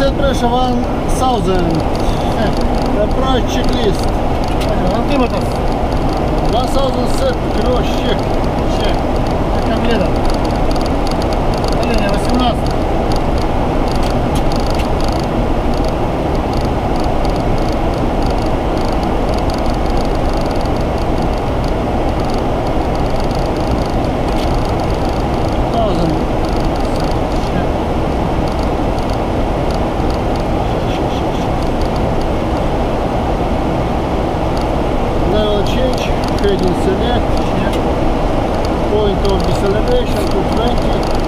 set pressure 1000. Approach checklist. 1000 set cross check. Check. Комплектом. Давление 18. Heading select, point of deceleration to 20.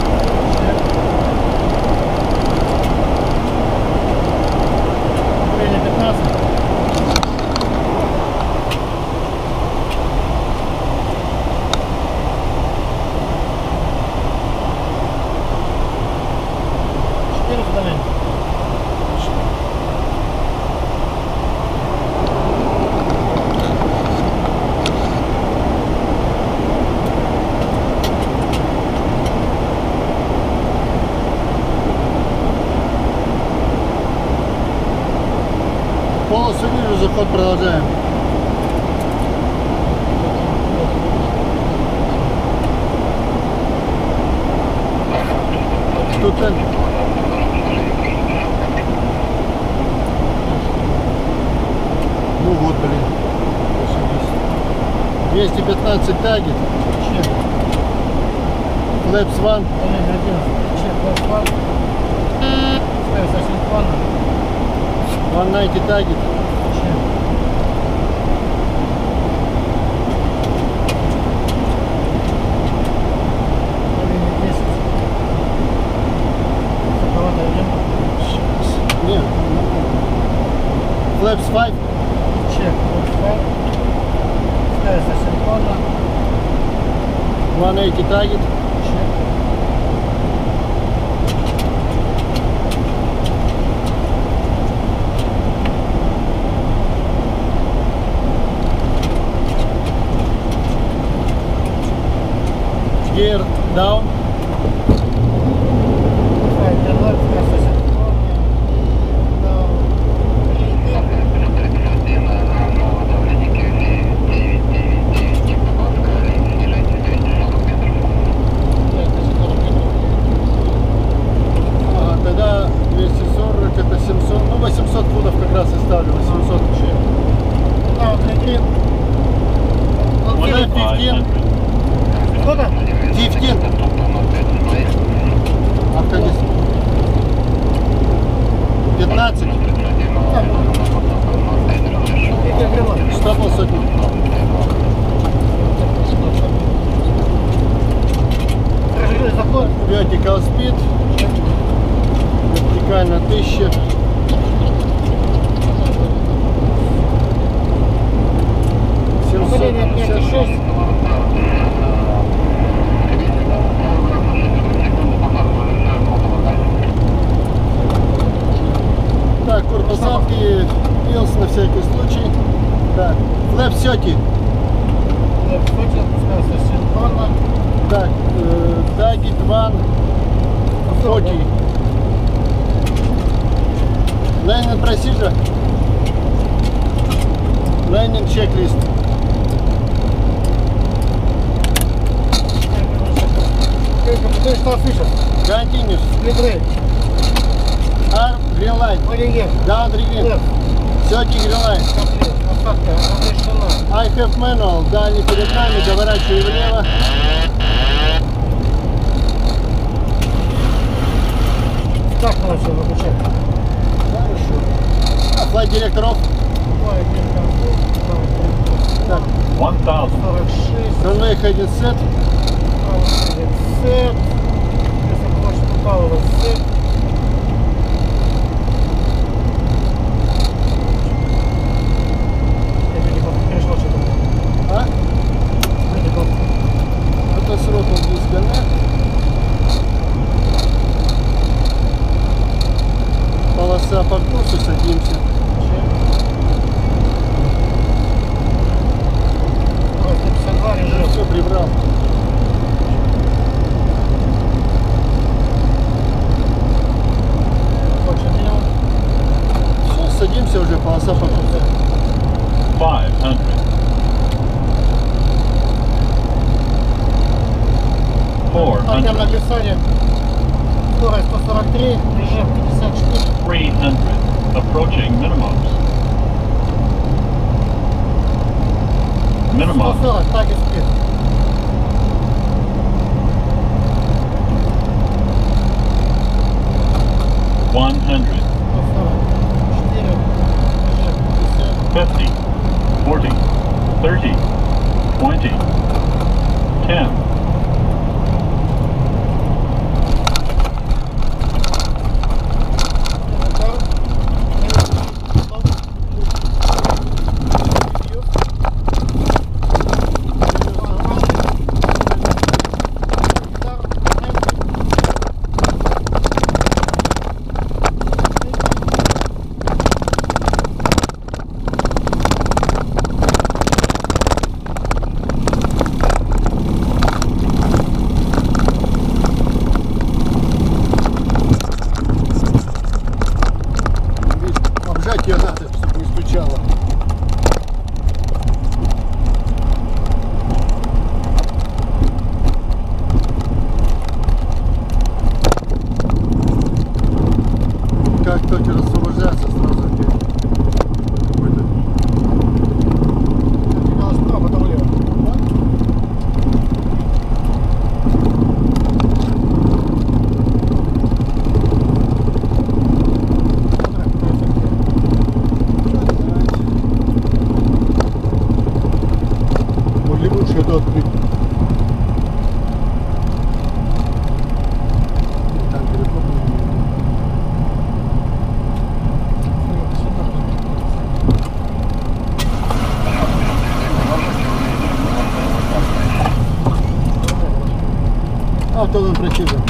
Время 15. Давление. Полосу вижу, заход продолжаем. Тут ну вот, блин. 215 тагет. Flaps 1. 190 тагет. Нет. Flaps 5. Check. 180 target. Gear down. Тогда 240, это 700, ну 800 футов как раз и ставлю, 800 еще. Да, вот 15. Сколько? 15. Автодис. 15. Стопал сотню. Vertical speed. Вертикально 1000. Давление 5,6. Так, корпусатки, пилс на всякий случай. Так, флэп сети. Так, Dagit 1 40. Landing procedure. Landing checklist. Continuous. Arm, green light. Down, green. 30 green light. I have manual. Дальний перед нами, доворачивай влево. Так начал выключать. Хорошо. Flight director off. Так. 46. Runway heading set. Сет. Если хочешь, попало в сет. Пришло что-то. А? Это сроком дисгоннект. Полоса по курсу, садимся. Все прибрал. Там 400. написали скорость 143, режим 54. 300. Approaching minimums. Minimum. 140, так и спит. 100. 144, режим 50. 50. 40. 30. 20. 10. Обжать ее надо, чтобы не стучало. Как только освобождается, сразу опять какой-то. Двигалась вправо, потом влево. Могли бы лучше это открыть. Там переход. Автодом противен.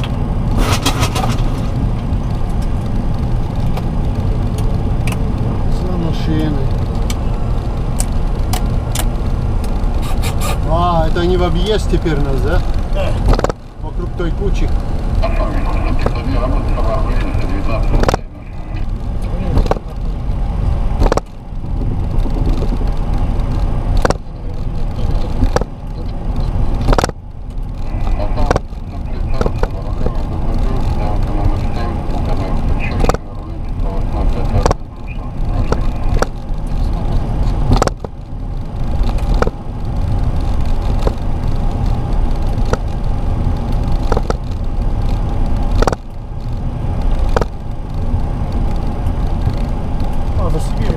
За машиной. А, это они в объезд теперь нас, да? Да. Вокруг той кучи. А, за Сибирь,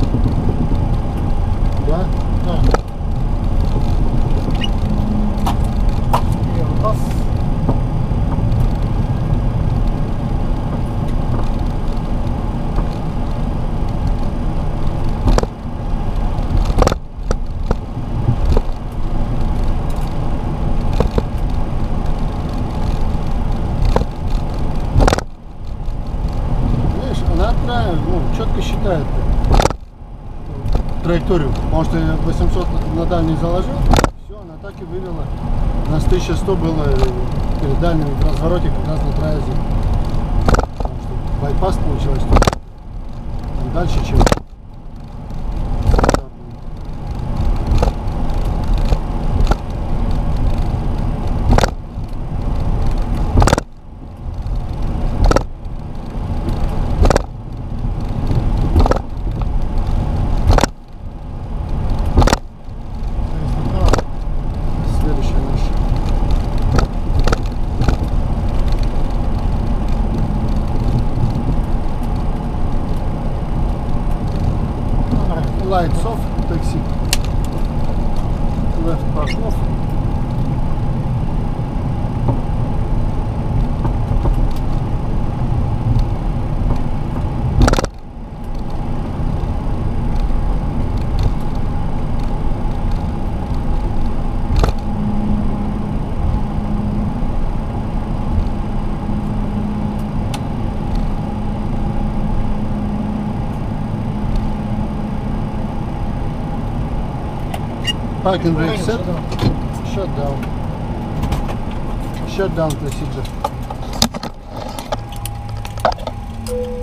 Да? да. И раз. Видишь, она правильно, четко считает траекторию. Потому что я 800 на дальний заложил, все, она так и вывела. У нас 1100 было перед дальним в развороте как раз на траезе. Потому что байпас получилось тут. Там дальше, чем. Следующая наша. Lights off, taxi. Left park off. Parking brake set. Shut down. Shut down procedure.